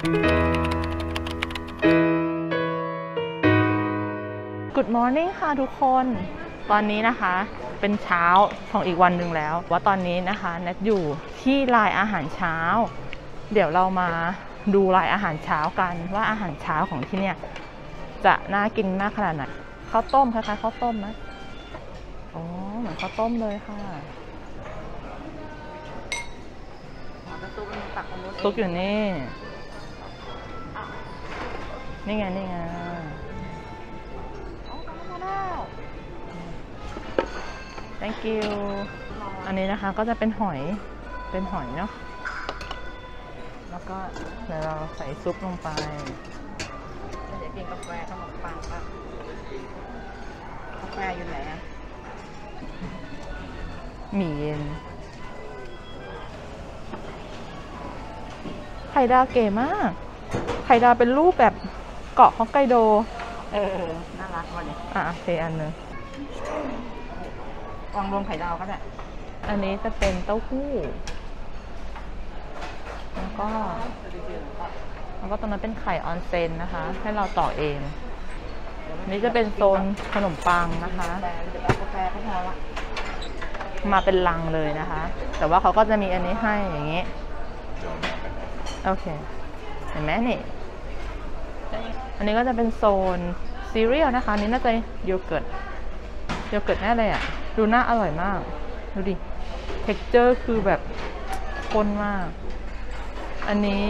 Good morning ค่ะทุกคนตอนนี้นะคะเป็นเช้าของอีกวันหนึ่งแล้วว่าตอนนี้นะคะแนทอยู่ที่ลายอาหารเช้าเดี๋ยวเรามาดูลายอาหารเช้ากันว่าอาหารเช้าของที่เนี่ยจะน่ากินมากขนาดไหนข้าวต้มคล้ายๆข้าวต้มนะอ๋อเหมือนข้าวต้มเลยค่ะซุปอยู่นี่นี่ไงนี่ไงthank you อันนี้นะคะก็จะเป็นหอยเนาะแล้วก็เดี๋ยวเราใส่ซุปลงไปเดี๋ยวกินกาแฟขนมปังป่ะกาแฟอยู่ไหนอะหมี่เย็นไข่ดาวเก๋มากไข่ดาวเป็นรูปแบบเกาะฮอกไกโดน่ารักว่ะเนี่ยเทอันนึงวางรวมไข่ดาวก็ได้อันนี้จะเป็นเต้าหู้แล้วก็ตรงนั้นเป็นไข่ออนเซนนะคะให้เราต่อเองนี่จะเป็นโซนขนมปังนะคะมาเป็นลังเลยนะคะแต่ว่าเขาก็จะมีอันนี้ให้อย่างนี้โอเคเห็นไหมนี่อันนี้ก็จะเป็นโซนซีเรียลนะคะนี่น่าจะโยเกิร์ตแน่เลยอ่ะดูน่าอร่อยมากดูดิเท็กเจอร์คือแบบข้นมากอันนี้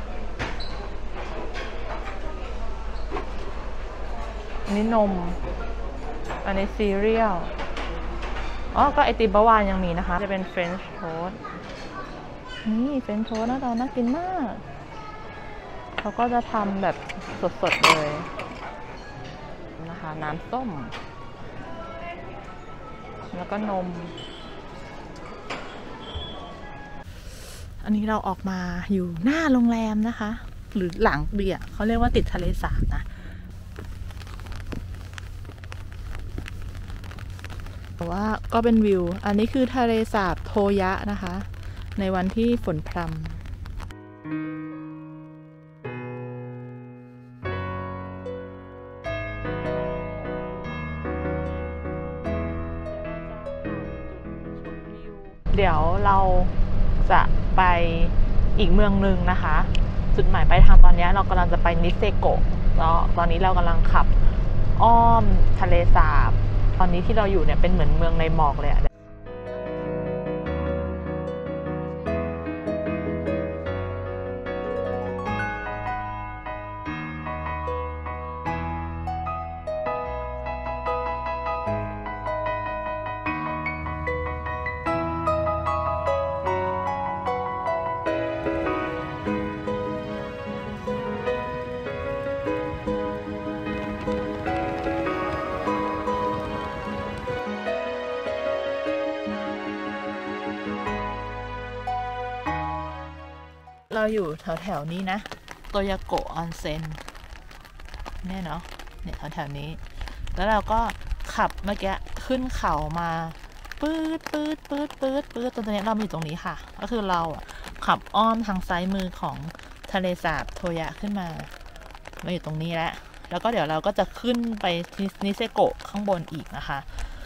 นมอันนี้ซีเรียลก็ไอติมบาวานยังมีนะคะจะเป็นเฟรนช์โทสต์นี่เฟรนช์โทสต์น่ากินมากเขาก็จะทำแบบสดๆเลยนะคะน้ำส้มแล้วก็นมอันนี้เราออกมาอยู่หน้าโรงแรมนะคะหรือหลังเบียร์เขาเรียกว่าติดทะเลสาบนะแต่ว่าก็เป็นวิวอันนี้คือทะเลสาบโทยะนะคะในวันที่ฝนพรำเดี๋ยวเราจะไปอีกเมืองหนึ่งนะคะจุดหมายปลายทางตอนนี้เรากำลังจะไปนิเซโกะแล้วตอนนี้เรากำลังขับอ้อมทะเลสาบตอนนี้ที่เราอยู่เนี่ยเป็นเหมือนเมืองในหมอกเลยอะเราอยู่แถวๆนี้นะโตยาโกะออนเซ็นเนี่ยเนาะเนี่ยแถวๆนี้แล้วเราก็ขับเมื่อกี้ขึ้นเขามาปื๊ดตอนนี้เราอยู่ตรงนี้ค่ะก็คือเราขับอ้อมทางซ้ายมือของทะเลสาบโทยะขึ้นมาอยู่ตรงนี้แล้วก็เดี๋ยวเราก็จะขึ้นไปนิเซโกะข้างบนอีกนะคะ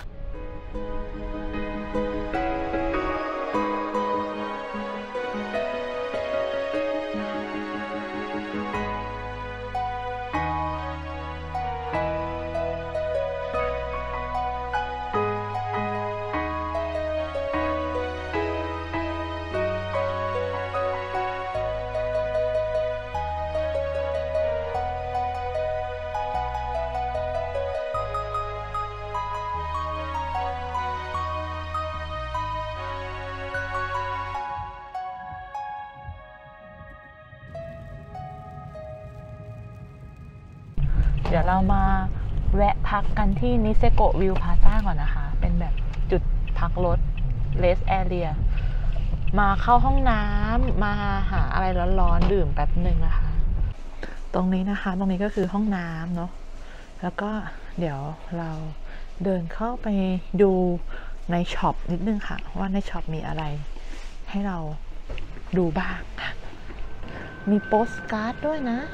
เดี๋ยวเรามาแวะพักกันที่นิเซโกะวิวพลาซ่าก่อนนะคะเป็นแบบจุดพักรถเลสแอเรียมาเข้าห้องน้ำมาหาอะไรร้อนๆดื่มแป๊บหนึ่งนะคะตรงนี้นะคะตรงนี้ก็คือห้องน้ำเนาะแล้วก็เดี๋ยวเราเดินเข้าไปดูในช็อปนิดนึงค่ะว่าในช็อปมีอะไรให้เราดูบ้างค่ะมีโปสการ์ดด้วยนะ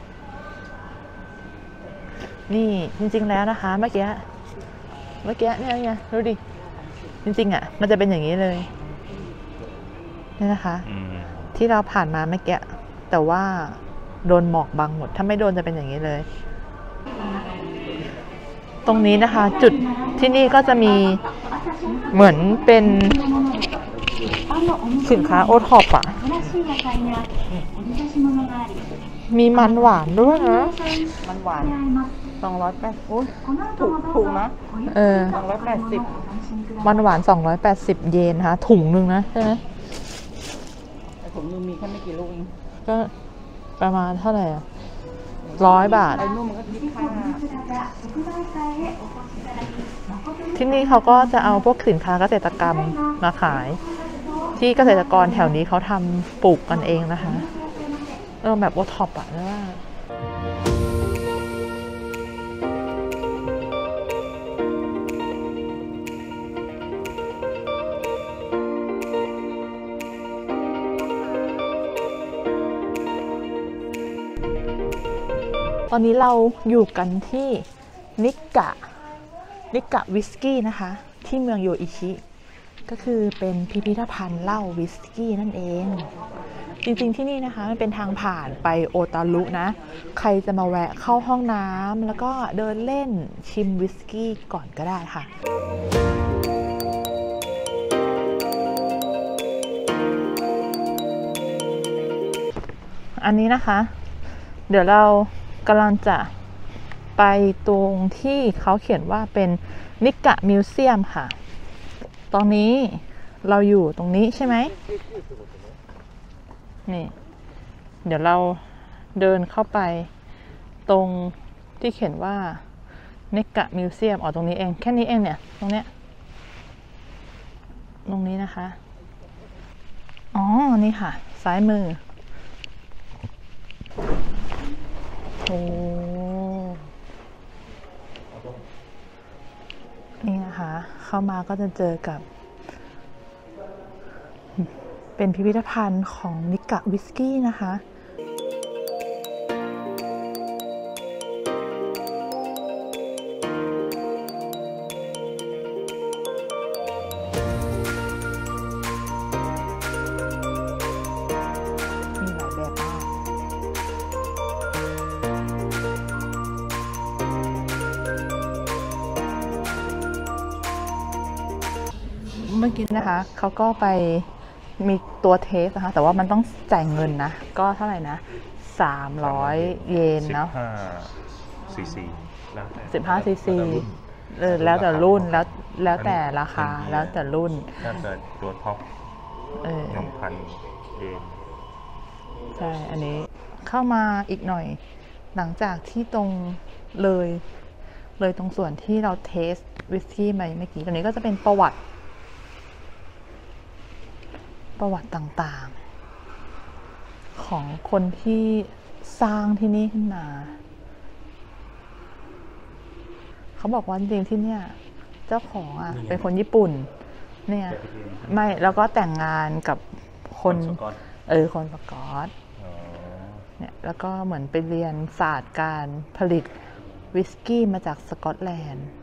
นี่จริงๆแล้วนะคะเมื่อกี้เนี่ยดูดิจริงๆอ่ะมันจะเป็นอย่างนี้เลยนี่นะคะที่เราผ่านมาเมื่อกี้แต่ว่าโดนหมอกบังหมดถ้าไม่โดนจะเป็นอย่างนี้เลยตรงนี้นะคะจุดที่นี่ก็จะมีเหมือนเป็นสินค้าโอท็อปอ่ะมีมันหวานด้วยนะมันหวาน280อุ้ยถูกนะ280มันหวาน280 เยนนะคะถุงนึงนะใช่ไหมแต่ถุงนึงมีแค่ไม่กี่ลูกเองก็ประมาณเท่าไหร่อ่ะ100 บาทไอ้นุ่มมันก็คิดค่าที่นี่เขาก็จะเอาพวกสินค้าเกษตรกรรมมาขายที่เกษตรกรแถวนี้เขาทำปลูกกันเองนะคะแบบโอท็อปอะนะว่าตอนนี้เราอยู่กันที่นิกะวิสกี้นะคะที่เมืองโยอิชิก็คือเป็นพิพิธภัณฑ์เหล้าวิสกี้นั่นเองจริงๆที่นี่นะคะมันเป็นทางผ่านไปโอตารุนะใครจะมาแวะเข้าห้องน้ำแล้วก็เดินเล่นชิมวิสกี้ก่อนก็ได้ค่ะอันนี้นะคะเดี๋ยวเรากำลังจะไปตรงที่เขาเขียนว่าเป็นนิกะมิวเซียมค่ะตอนนี้เราอยู่ตรงนี้ใช่ไหมนี่เดี๋ยวเราเดินเข้าไปตรงที่เขียนว่านิกะมิวเซียมตรงนี้เองแค่นี้เองเนี่ยตรงนี้นะคะอ๋อนี่ค่ะซ้ายมือโอ้นี่นะคะเข้ามาก็จะเจอกับเป็นพิพิธภัณฑ์ของนิกะวิสกี้นะคะมีหลายแบบมากเมื่อกี้นะคะเขาก็ไปมีตัวเทสนะคะแต่ว่ามันต้องจ่ายเงินนะก็เท่าไหร่นะ300 เยนเนาะ15 ซีซีแล้วแต่รุ่นแล้วแต่ราคาแล้วแต่รุ่นน่าจะตัวท็อป1,000 เยนใช่อันนี้เข้ามาอีกหน่อยหลังจากที่ตรงเลยตรงส่วนที่เราเทสวิสกี้ไปเมื่อกี้ตรงนี้ก็จะเป็นประวัติต่างๆของคนที่สร้างที่นี่ขึ้นมาเขาบอกว่าจริงๆที่เนี่ยเจ้าของเป็นคนญี่ปุ่นเนี่ยไม่แล้วก็แต่งงานกับคนคนสกอตเนี่ยแล้วก็เหมือนไปเรียนศาสตร์การผลิตวิสกี้มาจากสกอตแลนด์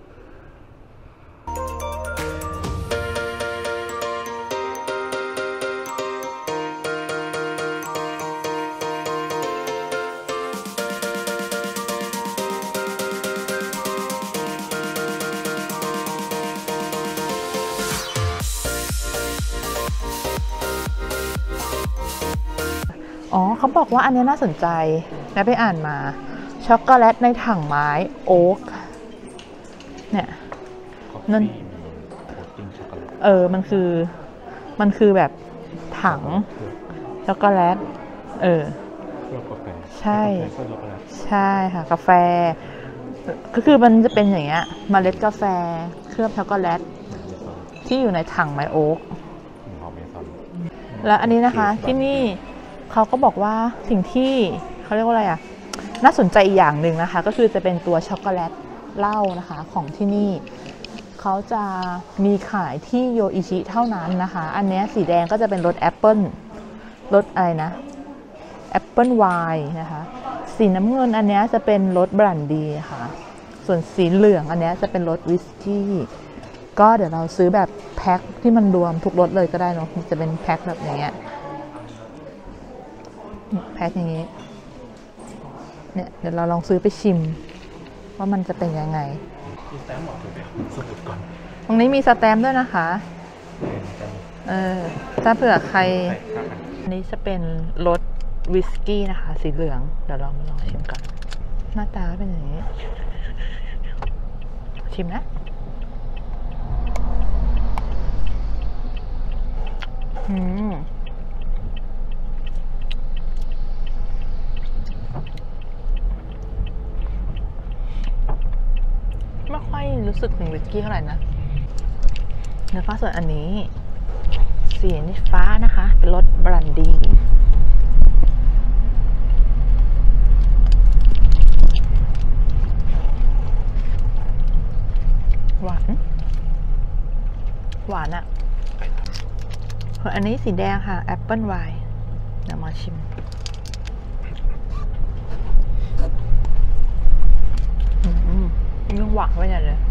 เขาบอกว่าอันนี้น่าสนใจนะไปอ่านมาช็อกโกแลตในถังไม้โอ๊กเนี่ยนั่นมันคือแบบถังช็อกโกแลตใช่ค่ะกาแฟก็คือมันจะเป็นอย่างเงี้ยเมล็ดกาแฟเคลือบช็อกโกแลตที่อยู่ในถังไม้โอ๊กแล้วอันนี้นะคะที่นี่เขาก็บอกว่าสิ่งที่เขาเรียกว่าอะไรน่าสนใจอีกอย่างหนึ่งนะคะก็คือจะเป็นตัวช็อกโกแลตเหล้านะคะของที่นี่เขาจะมีขายที่โยอิชิเท่านั้นนะคะอันนี้สีแดงก็จะเป็นรสแอปเปิ้ลรสอะไรนะแอปเปิลไวน์นะคะสีน้ำเงินอันนี้จะเป็นรสบรันดีค่ะส่วนสีเหลืองอันนี้จะเป็นรสวิสกี้ก็เดี๋ยวเราซื้อแบบแพ็คที่มันรวมทุกรสเลยก็ได้เนาะมันจะเป็นแพ็คแบบอย่างเงี้ยแพ็คอย่างงี้เนี่ยเดี๋ยวเราลองซื้อไปชิมว่ามันจะเป็นยังไงมีสแตมป์หรอสมุดก่อนตรงนี้มีสแตมป์ด้วยนะคะถ้าเผื่อใครอันนี้จะเป็นรสวิสกี้นะคะสีเหลืองเดี๋ยวเรามาลองชิมกันหน้าตาเป็นอย่างนี้ชิมนะไม่ค่อยรู้สึกถึงวิสกี้เท่าไหร่นะแล้วก็ส่วนอันนี้สีฟ้านะคะเป็นรสบรันดีหวานอะส่วนอันนี้สีแดงค่ะแอปเปิลไวน์เดี๋ยวมาชิมยังหวานไปอย่างเลย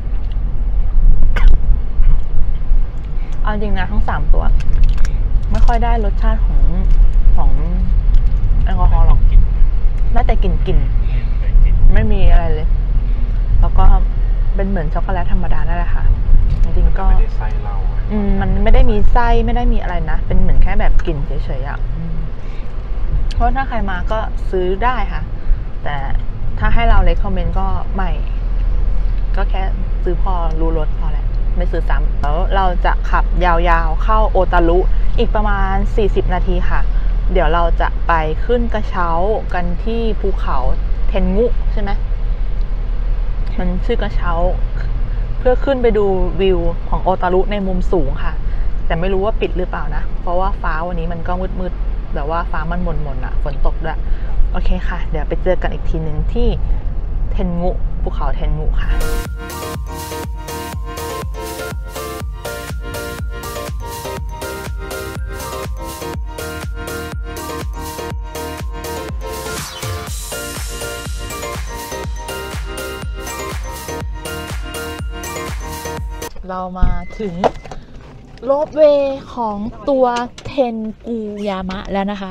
เอาจริงนะทั้ง3ตัวไม่ค่อยได้รสชาติของแอลกอฮอล์หรอกได้แต่กลิ่นไม่มีอะไรเลยแล้วก็เป็นเหมือนช็อกโกแลตธรรมดานั่นแหละค่ะจริงๆก็ไม่ได้ไส้เรามันไม่ได้มีไส้ไม่ได้มีอะไรนะเป็นเหมือนแค่แบบกลิ่นเฉยๆอ่ะเพราะถ้าใครมาก็ซื้อได้ค่ะแต่ถ้าให้เราเลคคอมเมนต์ก็ไม่ก็แค่ซื้อพอรู้รสพอแหละไม่ซื้อซ้ำแล้วเราจะขับยาวๆเข้าโอตารุอีกประมาณ40นาทีค่ะเดี๋ยวเราจะไปขึ้นกระเช้ากันที่ภูเขาเทนงุใช่ไหมมันชื่อกระเช้าเพื่อขึ้นไปดูวิวของโอตารุในมุมสูงค่ะแต่ไม่รู้ว่าปิดหรือเปล่านะเพราะว่าฟ้าวันนี้มันก็มืดๆแบบว่าฟ้ามันหม่นๆอ่ะฝนตกด้วยโอเคค่ะเดี๋ยวไปเจอกันอีกทีหนึ่งที่เทนงุภูเขาเทนงุค่ะเรามาถึงโรปเวย์ของตัวเทนกูยามะแล้วนะคะ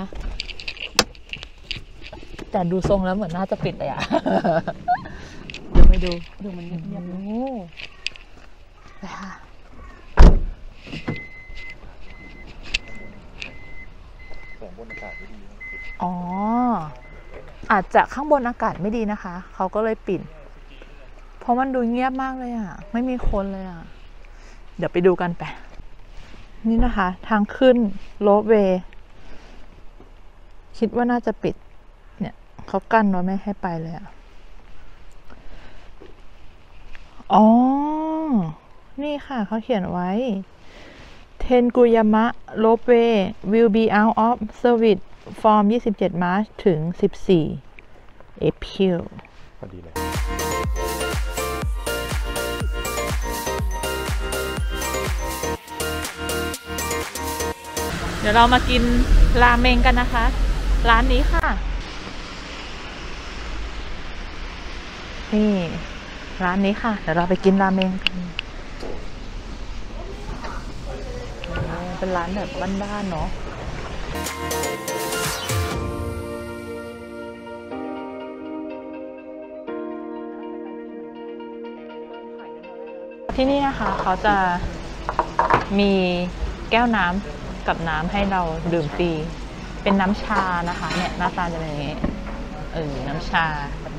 แต่ดูทรงแล้วเหมือนน่าจะปิดเลยอะเดี๋ยวไปดูมันเงียบๆไปค่ะบนอากาศไม่ดีอ๋ออาจจะข้างบนอากาศไม่ดีนะคะเขาก็เลยปิดเพราะมันดูเงียบมากเลยอะไม่มีคนเลยอะเดี๋ยวไปดูกันไปนี่นะคะทางขึ้นโรปเวย์คิดว่าน่าจะปิดเนี่ยเขากั้นไว้ไม่ให้ไปเลยอะอ๋อนี่ค่ะเขาเขียนไว้เทนกุยามะโรปเวย์ will be out of service from 27 March ถึง 14 April พอดีเลยเดี๋ยวเรามากินราเมงกันนะคะร้านนี้ค่ะนี่ร้านนี้ค่ะเดี๋ยวเราไปกินราเมงกันเป็นร้านแบบบ้านๆเนาะที่นี่นะคะเขาจะมีแก้วน้ำกับน้ำให้เราดื่มฟรีเป็นน้ำชานะคะเนี่ยหน้าตาจะเป็นอย่างนี้น้ำชา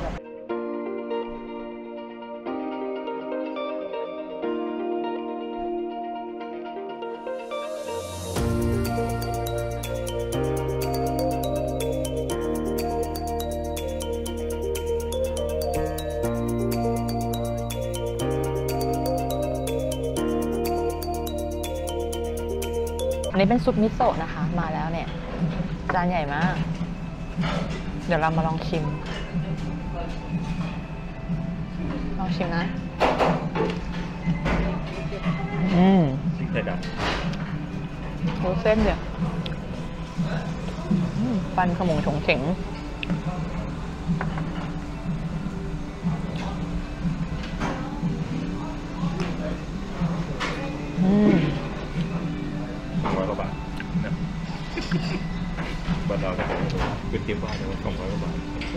อันนี้เป็นซุปมิโซะนะคะมาแล้วเนี่ยจานใหญ่มากเดี๋ยวเรามาลองชิมนะเผ็ดอ่ะโหเส้นเดี๋ยวปันขมงฉงเฉง 200 กว่าบาทนะบ้านเราถ้าเป็นเทียบบ้านเนี่ย200 กว่าบาท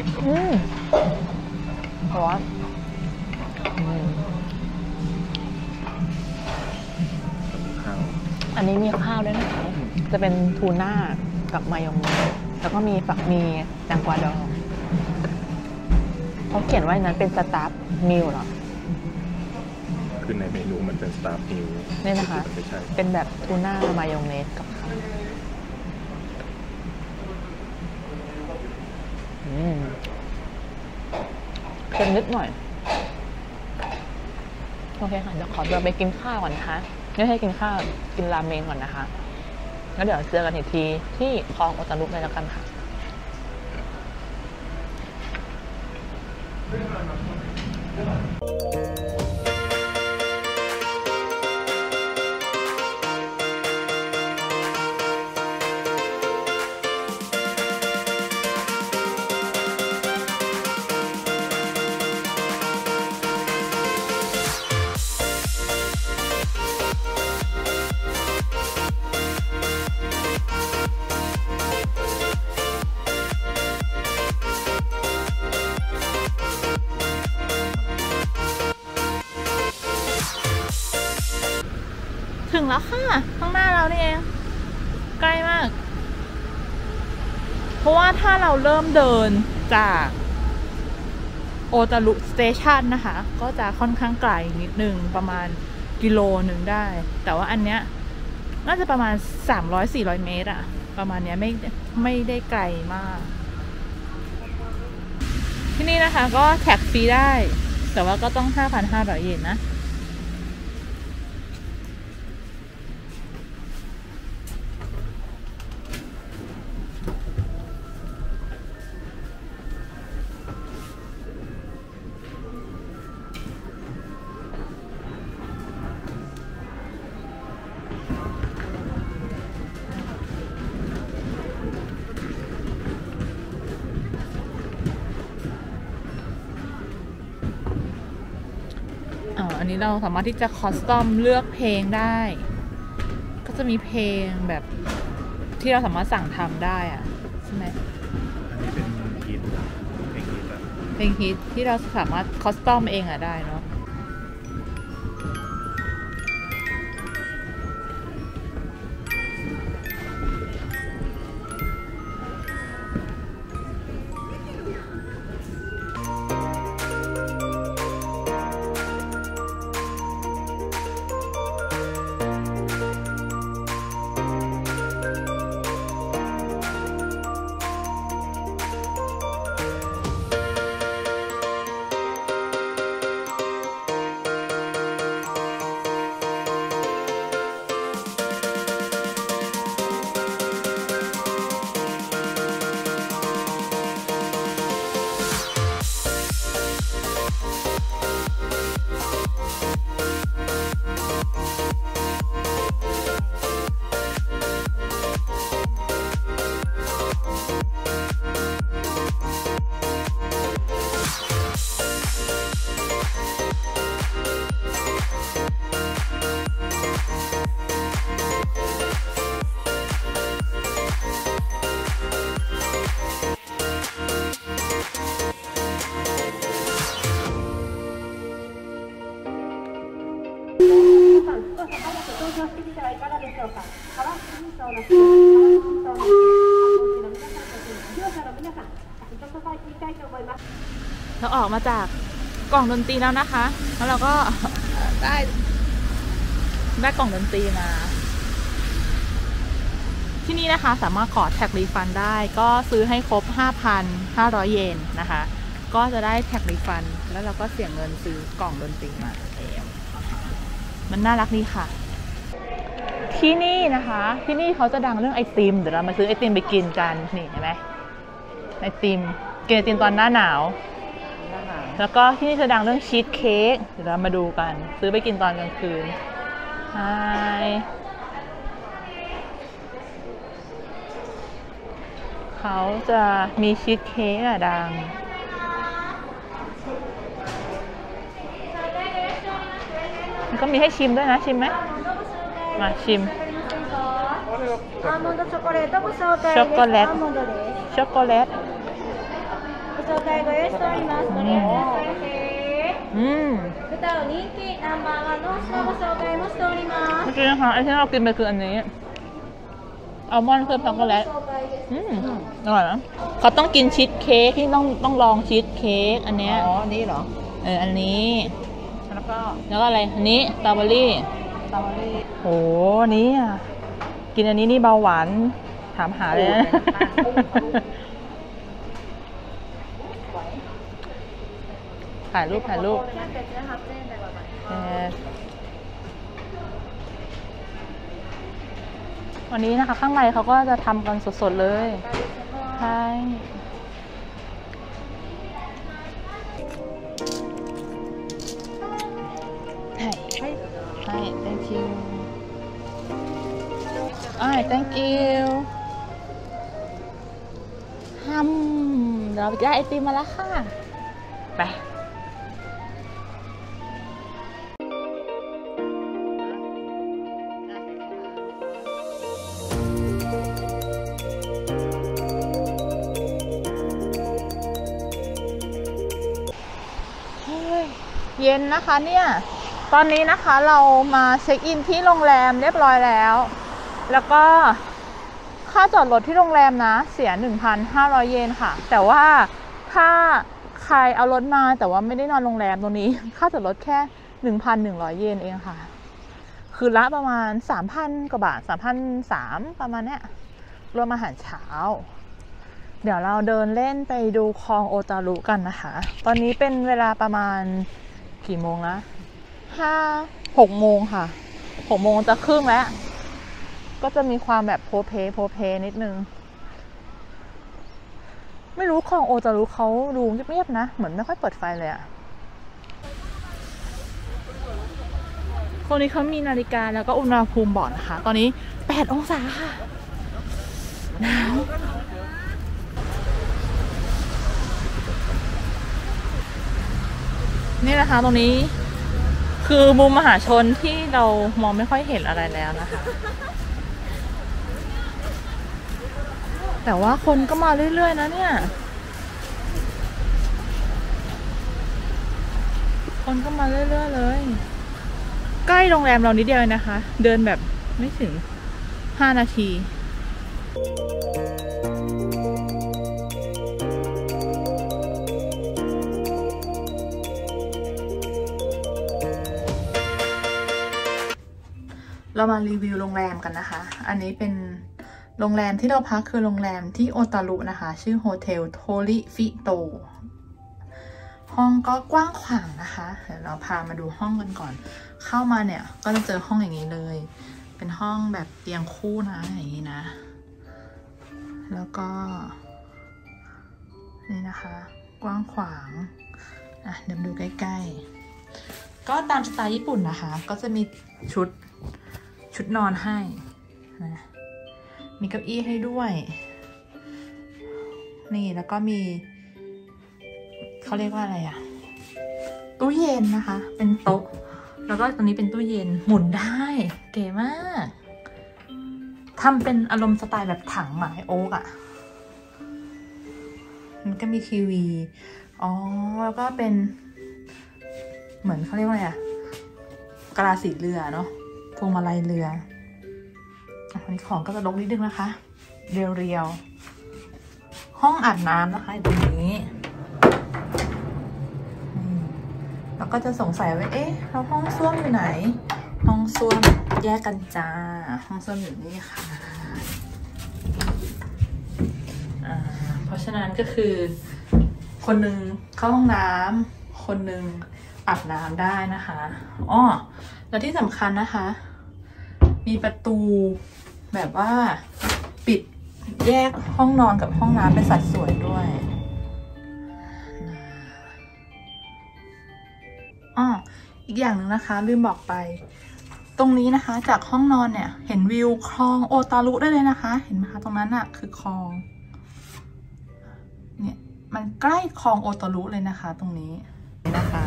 เพราะว่าข้าวอันนี้มีข้าวด้วยนะคะจะเป็นทูน่ากับมายองเนสแล้วก็มีมีแตงกวาดองเขาเขียนว่านั้นเป็นสตาร์ฟมิลเหรอคือในเมนูมันเป็นสตาร์ฟมิลนี่นะคะเป็นแบบทูน่ามายองเนสกับข้าวเค็มนิดหน่อยโอเคค่ะเดี๋ยวขอตัวไปกินข้าวก่อนนะคะไม่ให้กินข้าวกินราเมงก่อนนะคะแล้วเดี๋ยวเจอกันอีกทีที่คลองโอตารุเลยแล้วกันค่ะถึงแล้วค่ะข้างหน้าเรานี่เองใกล้มากเพราะว่าถ้าเราเริ่มเดินจากโอตารุสเตชันนะคะก็จะค่อนข้างไกลนิดนึงประมาณ1 กิโลได้ แต่ว่าอันเนี้ยน่าจะประมาณ300-400 เมตรอะประมาณเนี้ยไม่ได้ไกลมากที่นี่นะคะก็แท็กฟรีได้แต่ว่าก็ต้อง 5,500 เยนนะอันนี้เราสามารถที่จะคอสตอมเลือกเพลงได้ก็จะมีเพลงแบบที่เราสามารถสั่งทำได้อะใช่ไหมอันนี้เป็นฮิตเพลงฮิตอะเพลงฮิตที่เราสามารถคอสตอมเองอะได้เนาะเราออกมาจากกล่องดนตรีแล้วนะคะแล้วเราก็ได้กล่องดนตรีมาที่นี่นะคะสามารถขอแท็กรีฟันได้ก็ซื้อให้ครบ 5,500 เยนนะคะก็จะได้แท็กรีฟันแล้วเราก็เสียเงินซื้อกล่องดนตรีมามันน่ารักดีค่ะที่นี่นะคะที่นี่เขาจะดังเรื่องไอติมเดี๋ยวเรามาซื้อไอติมไปกินกันนี่เห็นไหมไอติมกินไอติมตอนหน้าหนาวแล้วก็ที่นี่จะดังเรื่องชีสเค้กเดี๋ยวเรามาดูกันซื้อไปกินตอนกลางคืนไฮเขาจะมีชีสเค้กอะดังมันก็มีให้ชิมด้วยนะชิมไหมมาชิมアーモンドチョコレートご紹介です。 ช็อกโกแลตアーモンドです。 ช็อกโกแลตご紹介ご用意しております。これ豚の人気ナンバーワンのお品ご紹介もしております。 เมื่อกี้นะคะไอ้ที่เรากินไปคืออันนี้อัลมอนด์เคลือบช็อกโกแลตอร่อยนะเขาต้องกินชีสเค้กที่ต้องลองชีสเค้กอันเนี้ยอ๋อ นี่เหรออันนี้แล้วก็แล้วก็อะไรอันนี้สตรอเบอรี่สตรอเบอรี่โหนี้อ่ะกินอันนี้นี่เบาหวานถามหาเลยนะถ่ายรูปวันนี้นะคะข้างในเขาก็จะทำกันสดๆเลยใช่thank you thank you เราได้ไอติมมาแล้วค่ะไปเย็นนะคะเนี่ยตอนนี้นะคะเรามาเช็คอินที่โรงแรมเรียบร้อยแล้วก็ค่าจอดรถที่โรงแรมนะเสีย 1,500 เยนค่ะแต่ว่าถ้าใครเอารถมาแต่ว่าไม่ได้นอนโรงแรมตรงนี้ค่าจอดรถแค่ 1,100 เยนเองค่ะคือละประมาณ 3,000 กว่าบาท 3,300 ประมาณเนี้ยรวมอาหารเช้าเดี๋ยวเราเดินเล่นไปดูคลองโอตารุกันนะคะตอนนี้เป็นเวลาประมาณกี่โมงนะ6 โมงค่ะ6 โมงจะครึ่งแล้วก็จะมีความแบบโพเพนิดนึงไม่รู้คลองโอตารุเขาดูเงียบๆนะเหมือนไม่ค่อยเปิดไฟเลยอะคนนี้เขามีนาฬิกาแล้วก็อุณหภูมิบอกนะคะตอนนี้8 องศาค่ะหนาวนี่นะคะตรงนี้คือมุมมหาชนที่เรามองไม่ค่อยเห็นอะไรแล้วนะคะแต่ว่าคนก็มาเรื่อยๆนะเนี่ยคนก็มาเรื่อยๆเลยใกล้โรงแรมเรานิดเดียวนะคะเดินแบบไม่ถึง5 นาทีเรามารีวิวโรงแรมกันนะคะอันนี้เป็นโรงแรมที่เราพักคือโรงแรมที่โอตารุนะคะชื่อโฮเทลโทริฟิโตห้องก็กว้างขวางนะคะเดี๋ยวเราพามาดูห้องกันก่อนเข้ามาเนี่ยก็จะเจอห้องอย่างนี้เลยเป็นห้องแบบเตียงคู่นะอย่างนี้นะแล้วก็นี่นะคะกว้างขวางเดี๋ยวดูใกล้ๆก็ตามสไตล์ญี่ปุ่นนะคะก็จะมีชุดนอนให้นะมีเก้าอี้ให้ด้วยนี่แล้วก็มีเขาเรียกว่าอะไรอะตู้เย็นนะคะเป็นโต๊ะแล้วก็ตรงนี้เป็นตู้เย็นหมุนได้เก๋มากทำเป็นอารมณ์สไตล์แบบถังไม้โอ๊กอะมันก็มีทีวีแล้วก็เป็นเหมือนเขาเรียกว่าอะไรอะกะลาสีเรือเนาะพวงมาลัยเรืออันนี้ของก็จะลกนิดนึงนะคะเรียวๆห้องอาบน้ำนะคะตรงนี้แล้วก็จะสงสัยว่าแล้วห้องส้วมอยู่ไหนห้องส้วมแยกกันจ้าห้องส้วมอยู่นี่ค่ะเพราะฉะนั้นก็คือคนหนึ่งเข้าห้องน้ำคนหนึ่งอาบน้ำได้นะคะแล้วที่สำคัญนะคะมีประตูแบบว่าปิดแยกห้องนอนกับห้องน้ำเป็นสัดส่วนด้วยอีกอย่างหนึ่งนะคะลืมบอกไปตรงนี้นะคะจากห้องนอนเนี่ยเห็นวิวคลองโอตารุได้เลยนะคะเห็นไหมคะตรงนั้นอะคือคลองมันใกล้คลองโอโตรุเลยนะคะตรงนี้นะคะ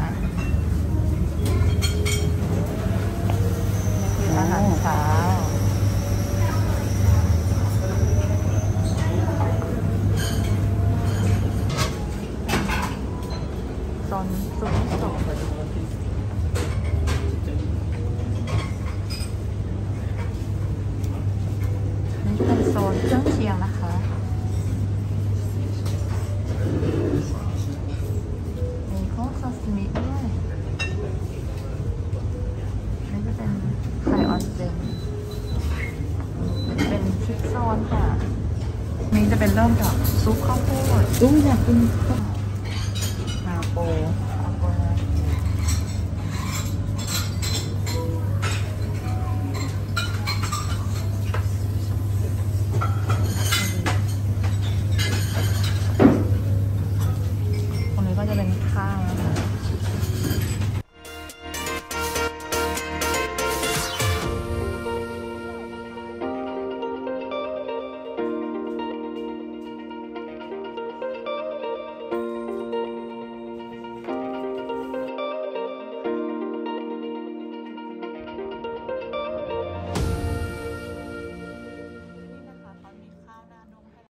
นี่คืออาหารเช้าโซนซูชิโซะนี่เป็นโซนเครื่องเคียงนะคะมีพวกซาซิมิด้วยนี่จะเป็นไข่ออนเซ็นเป็นชิคโซนค่ะนี่จะเป็นเริ่มจากซุปข้าวโพดอยากกินข้าวโพด